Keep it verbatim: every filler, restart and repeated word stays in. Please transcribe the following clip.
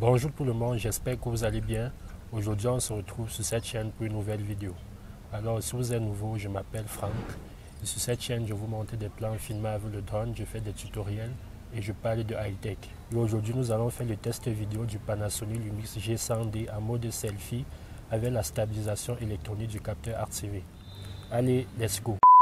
Bonjour tout le monde, j'espère que vous allez bien. Aujourd'hui on se retrouve sur cette chaîne pour une nouvelle vidéo. Alors si vous êtes nouveau, je m'appelle Franck et sur cette chaîne je vous montre des plans filmés avec le drone, je fais des tutoriels et je parle de high-tech. Et aujourd'hui nous allons faire le test vidéo du Panasonic Lumix G cent D en mode selfie avec la stabilisation électronique du capteur R C V. Allez, let's go!